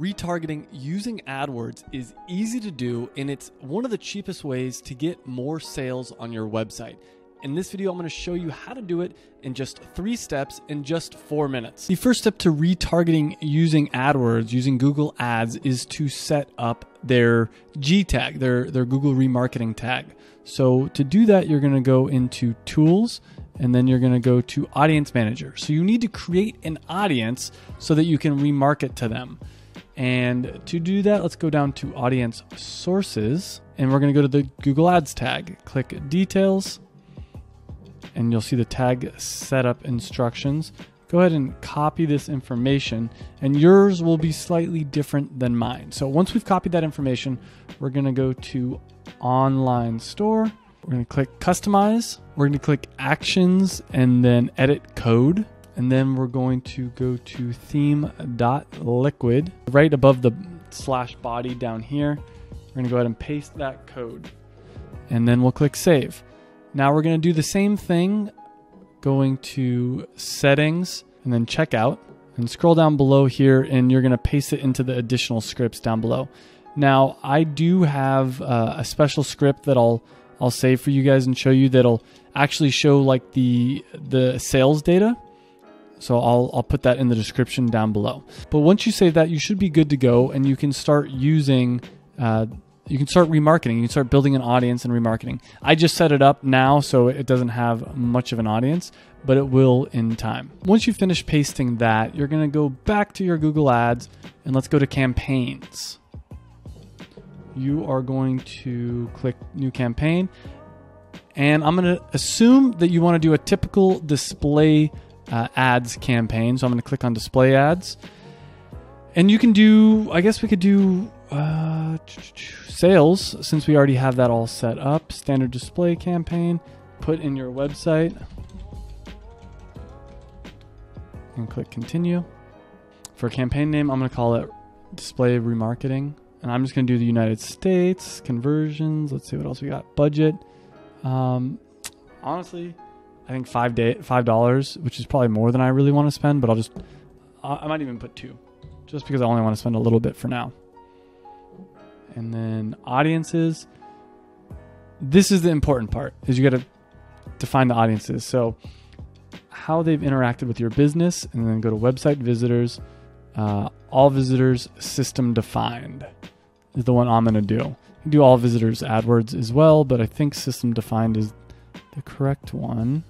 Retargeting using AdWords is easy to do, and it's one of the cheapest ways to get more sales on your website. In this video, I'm going to show you how to do it in just 3 steps in just 4 minutes. The first step to retargeting using AdWords, using Google Ads, is to set up their G tag, their Google remarketing tag. So to do that, you're going to go into Tools, and then you're going to go to Audience Manager. So you need to create an audience so that you can remarket to them. And to do that, let's go down to Audience Sources, and we're going to go to the Google Ads tag. Click Details, and you'll see the tag setup instructions. Go ahead and copy this information, and yours will be slightly different than mine. So once we've copied that information, we're going to go to Online Store. We're going to click Customize. We're going to click Actions and then Edit Code. And then we're going to go to theme.liquid right above the /body down here. We're going to go ahead and paste that code, and then we'll click Save. Now we're going to do the same thing, going to Settings and then Checkout, and scroll down below here, and you're going to paste it into the additional scripts down below. Now I do have a special script that I'll save for you guys and show you that'll actually show like the sales data. So I'll put that in the description down below. But once you save that, you should be good to go, and you can start using, you can start remarketing. You can start building an audience and remarketing. I just set it up now, so it doesn't have much of an audience, but it will in time. Once you finish pasting that, you're gonna go back to your Google Ads, and let's go to Campaigns. You are going to click New Campaign, and I'm gonna assume that you wanna do a typical display ads campaign. So I'm going to click on display ads, and you can do, I guess we could do sales, since we already have that all set up. Standard display campaign, put in your website, and click continue. For campaign name, I'm going to call it display remarketing, and I'm just going to do the United States, conversions. Let's see what else we got. Budget. Honestly, I think $5, which is probably more than I really want to spend, but I might even put 2, just because I only want to spend a little bit for now. And then audiences. This is the important part, is you got to define the audiences. So how they've interacted with your business, and then go to website visitors, all visitors system defined is the one I'm going to do. You can do all visitors AdWords as well, but I think system defined is the correct one.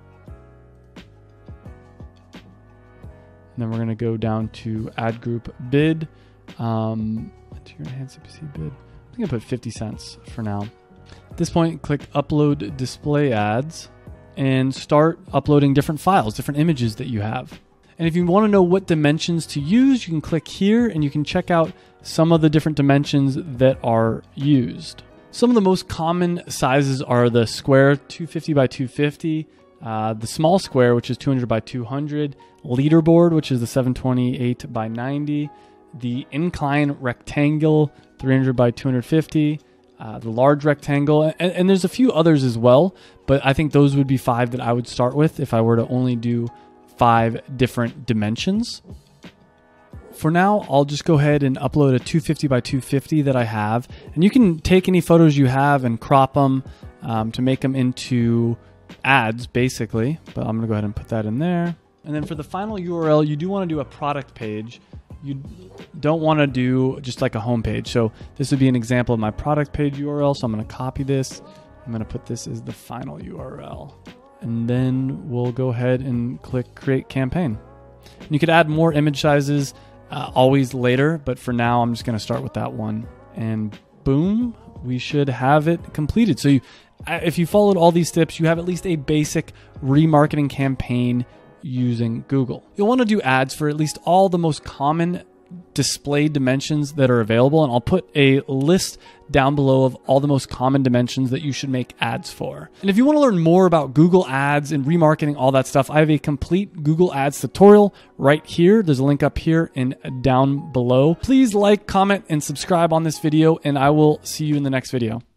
And then we're going to go down to ad group bid. Enter your enhanced CPC bid. I'm going to put 50 cents for now. At this point, click upload display ads and start uploading different files, different images that you have. And if you want to know what dimensions to use, you can click here and you can check out some of the different dimensions that are used. Some of the most common sizes are the square 250 by 250, the small square, which is 200 by 200, Leaderboard, which is the 728 by 90, the Inline Rectangle 300 by 250, the large rectangle, and there's a few others as well, but I think those would be 5 that I would start with if I were to only do 5 different dimensions. For now, I'll just go ahead and upload a 250 by 250 that I have. And you can take any photos you have and crop them to make them into ads, basically. But I'm going to go ahead and put that in there. And then for the final URL, you do want to do a product page. You don't want to do just like a home page. So this would be an example of my product page URL. So I'm going to copy this. I'm going to put this as the final URL. And then we'll go ahead and click Create Campaign. And you could add more image sizes always later, but for now I'm just going to start with that one, and boom, we should have it completed. So if you followed all these steps, you have at least a basic remarketing campaign using Google. You'll want to do ads for at least all the most common display dimensions that are available, and I'll put a list down below of all the most common dimensions that you should make ads for. And if you want to learn more about Google Ads and remarketing, all that stuff, I have a complete Google Ads tutorial right here. There's a link up here and down below. Please like, comment, and subscribe on this video, and I will see you in the next video.